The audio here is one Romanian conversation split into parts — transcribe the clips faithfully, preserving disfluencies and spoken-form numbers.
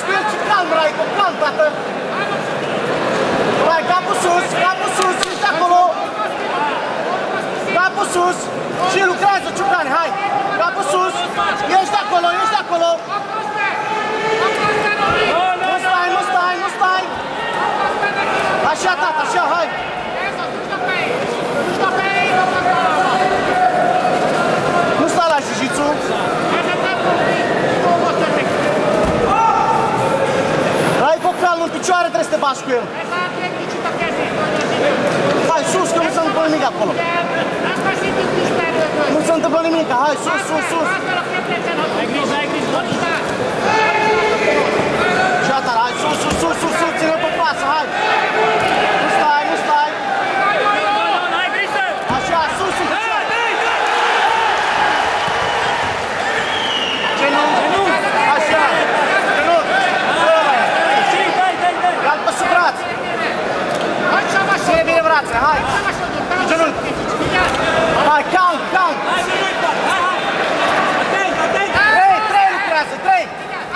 cu el și calm, Raico, calm, tată! Hai, capul sus, capul sus, ești acolo! Capul sus! Și lucrează, Ciucani, hai! Capul sus! Ești acolo, ești acolo! Nu stai, nu stai, nu stai! Așa, tată, așa, hai! Nu stai la jiu-jitsu! Raico, calm, în picioare trebuie să te bași cu el! Hai, sus, că nu se întâmplă nimic acolo! Nu se întâmplă nimic, hai, sus, sus, sus! Ai grijă, ai grijă! Și atâta, hai, sus, sus, sus, sus, sus, ține-l pe față, hai! Nu stai, nu stai! Așa, sus, în picioare! Genunchi! Așa! Genunchi! Ia-l pe sub braț! Ține bine brațele, hai! Genunchi! Hai, calm, calm! Trei, trei lucrează, trei!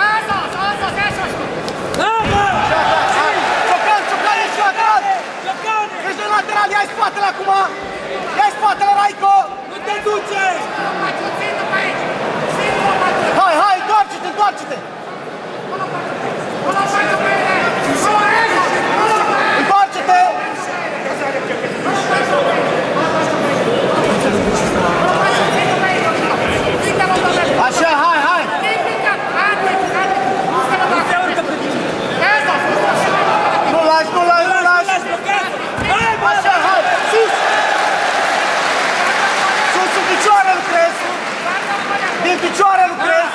Ciocan, Ciocan, ești lateral! Ești de lateral, ia-i spatele acum! Ia-i spatele, Raico! Nu te duce! Hai, hai, întoarce-te, întoarce-te! Întoarce-te! Așa, hai, hai! Nu lași, nu lași, nu lași! Așa, hai, sus! Sus, în picioare lucrezi! Din picioare lucrezi!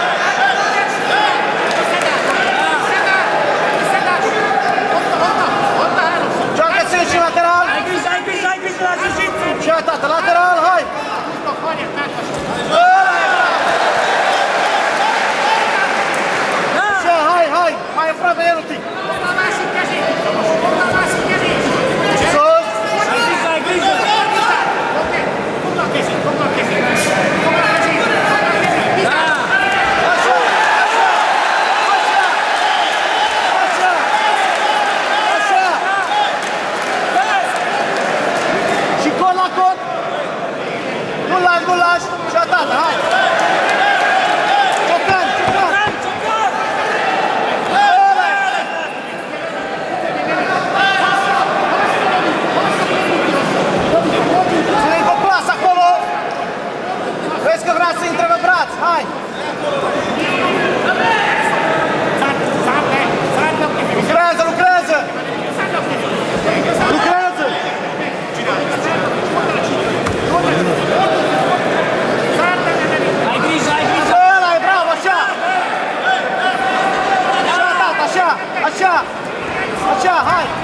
Joacă-ți și lateral! Ai grijă, ai grijă, ai grijă la jiu-jitsu! Și a, tată, lateral, hai! Așa, hai, hai! Mai aproape el un pic! Sus! Ai grijă, ai grijă! Nu lași, nu lași! Și a, tată, hai! Ciocan, Ciocan! Ține-i pe plas acolo! Vezi că vrea să intre pe braț, hai! Lucrează, lucrează! Lucrează! Ai grijă, ai grijă! Ăla e bravo, așa! Așa, tată, așa! Așa! Așa, hai!